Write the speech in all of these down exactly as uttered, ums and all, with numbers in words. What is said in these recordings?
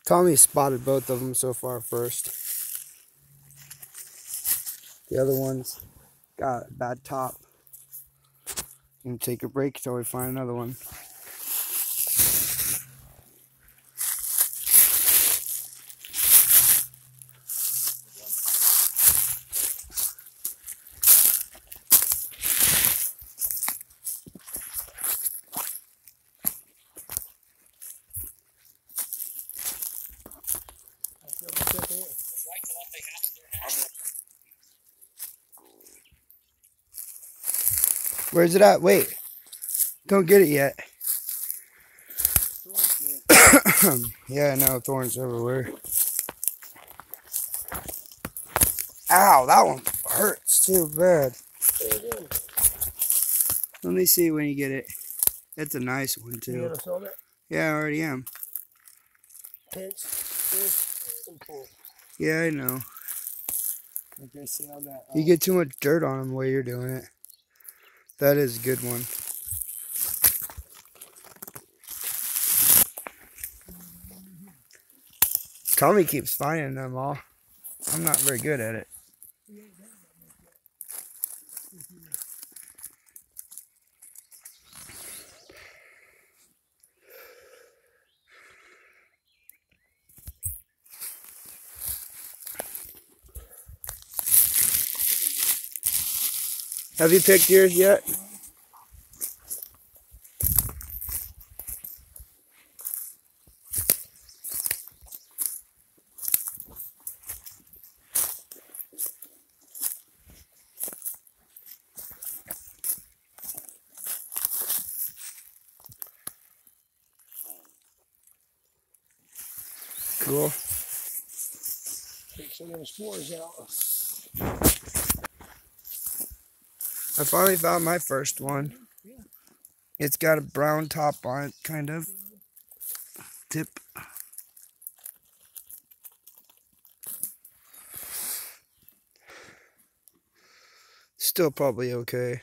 Tommy spotted both of them so far first. The other one's got a bad top. Gonna take a break until we find another one. Where's it at? Wait. Don't get it yet. Yeah, I know. Thorns everywhere. Ow, that one hurts too bad. Let me see when you get it. It's a nice one too. Yeah, I already am. Pinch, twist, and pull. Yeah, I know. Like I say on that. You get too much dirt on them while you're doing it. That is a good one. Tommy keeps finding them all. I'm not very good at it. Have you picked yours yet? Cool. Take some of the spores out. I finally found my first one. Yeah. It's got a brown top on it, kind of. Tip. Still probably okay.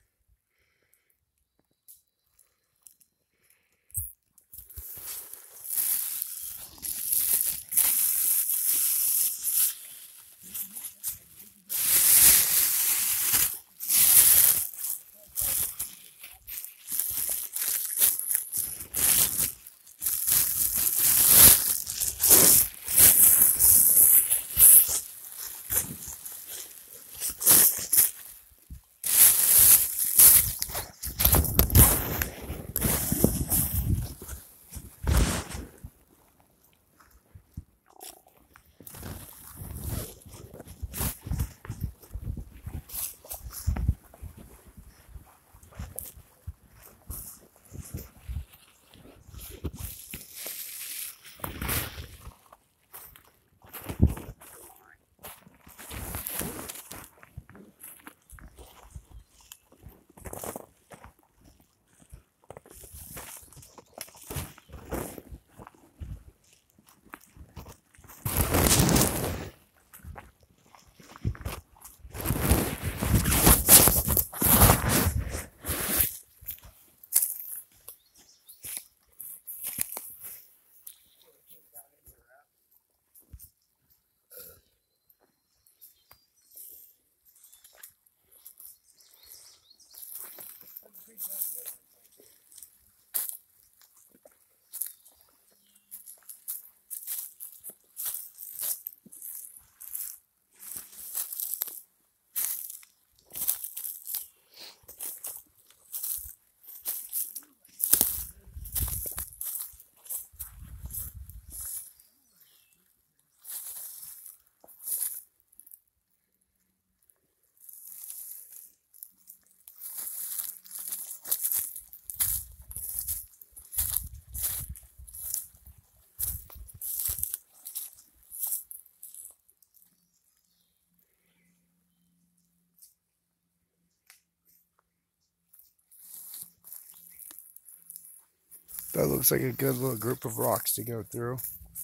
That looks like a good little group of rocks to go through.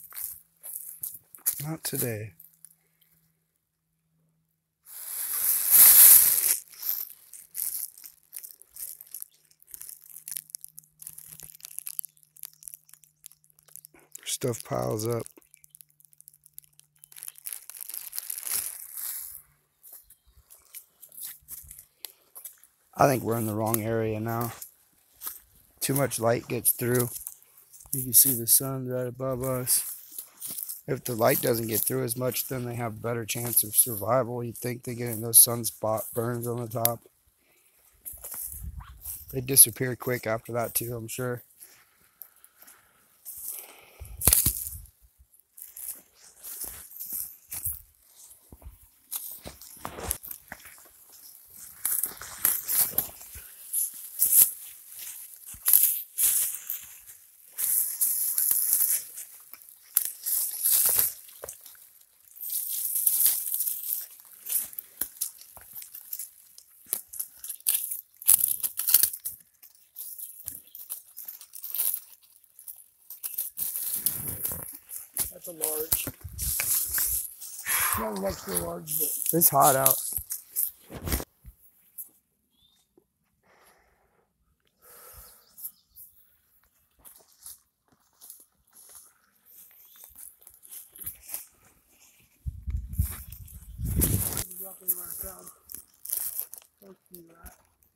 Not today. Stuff piles up. I think we're in the wrong area now. Too much light gets through. You can see the sun right above us. If the light doesn't get through as much, then they have a better chance of survival. You'd think they get in those sunspot burns on the top. They disappear quick after that too, I'm sure. That's a large. Not an extra large, but It's hot out. roughly where I found close to that.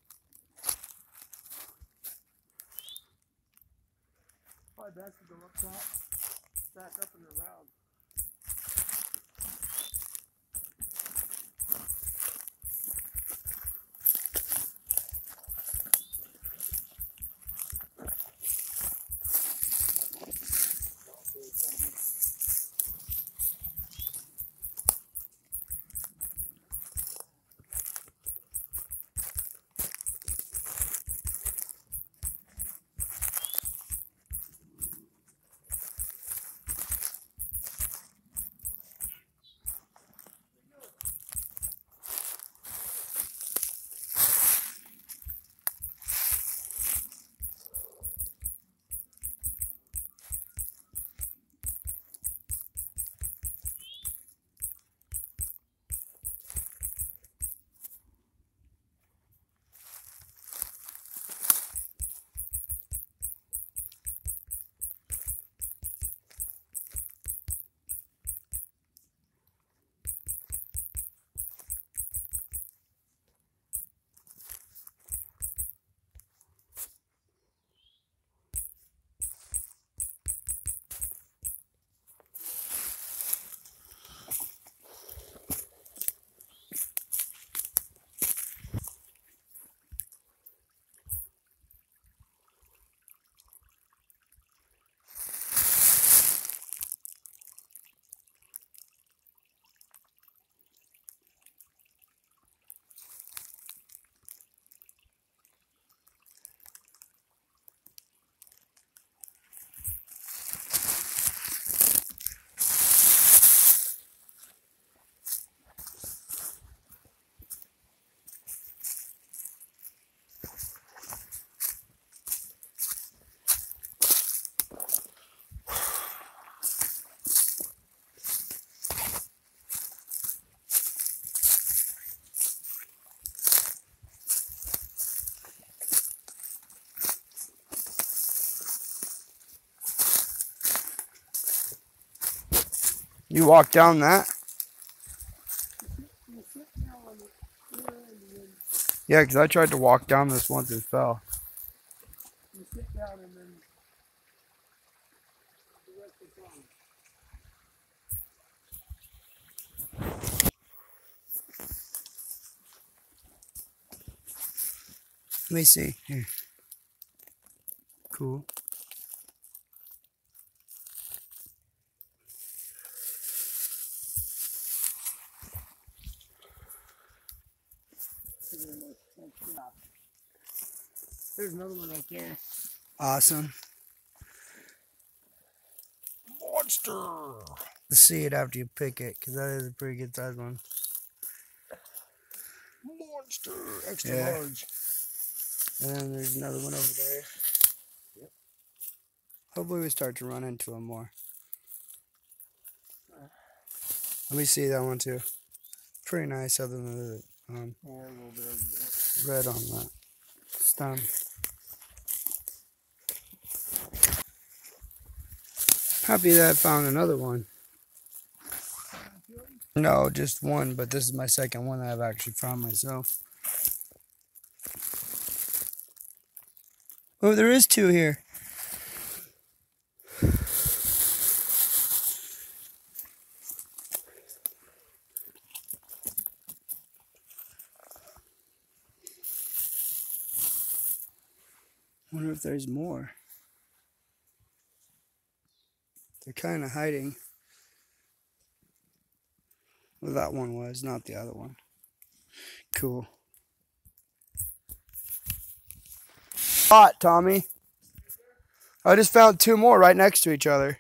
Probably best to go up top, back up and around. You walk down that? You sit down on the rear end and then Yeah, because I tried to walk down this once and fell. you sit down and then the rest is on. Let me see. Here. Cool. There's another one right there. Awesome. Monster! Let's see it after you pick it, because that is a pretty good sized one. Monster! Extra Yeah. large. And then there's another one over there. Yep. Hopefully we start to run into them more. Let me see that one too. Pretty nice, other than the um, Yeah, a little bit of red on that stem. Happy that I found another one. No, just one, but this is my second one that I've actually found myself. Oh, there is two here. Wonder if there's more. They're kind of hiding. Well, that one was, not the other one. Cool. Hot, Tommy. I just found two more right next to each other.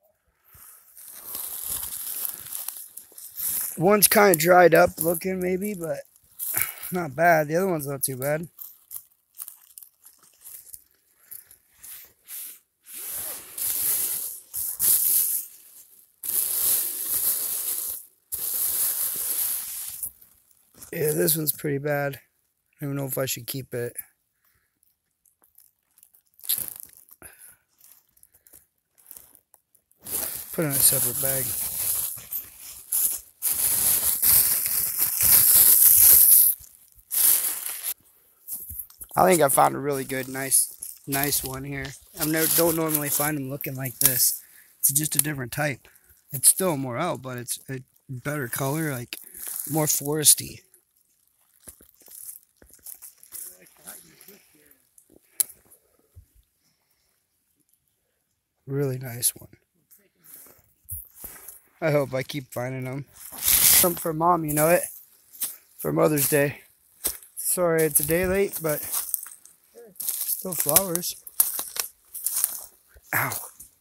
One's kind of dried up looking maybe, but not bad. The other one's not too bad. Yeah, this one's pretty bad. I don't even know if I should keep it. Put it in a separate bag. I think I found a really good, nice, nice one here. I never don't normally find them looking like this. It's just a different type. It's still a morel, but it's a better color, like more foresty. Really nice one. I hope I keep finding them. Something for Mom, you know it? For Mother's Day. Sorry it's a day late, but still flowers. Ow.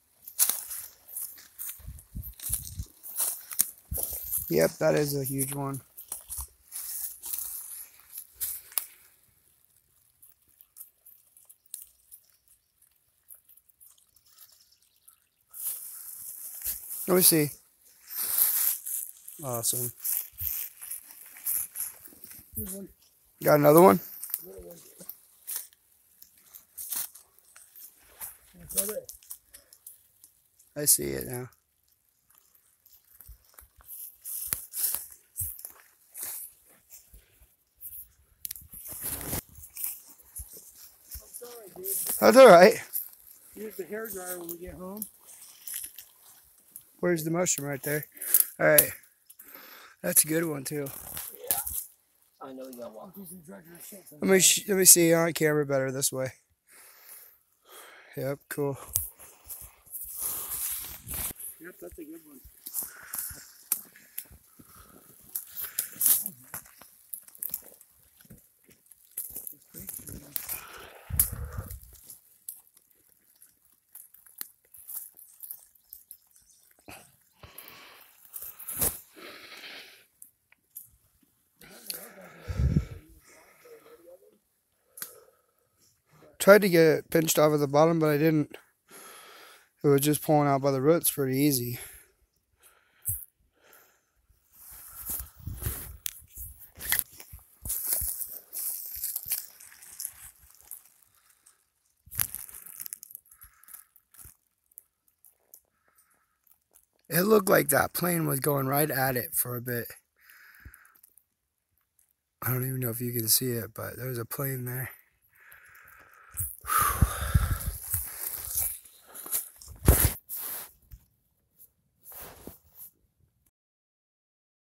Yep, that is a huge one. Let me see. Awesome. Got another one? I see it now. I'm sorry, dude. That's all right. Use the hairdryer when we get home. Where's the mushroom right there? All right. That's a good one too. Yeah. I know you gotta walk through some treacherous shit. Let me sh let me see on camera better this way. Yep, cool. Yep, that's a good one. Tried to get it pinched off at the bottom, but I didn't. It was just pulling out by the roots pretty easy. It looked like that plane was going right at it for a bit. I don't even know if you can see it, but there's a plane there.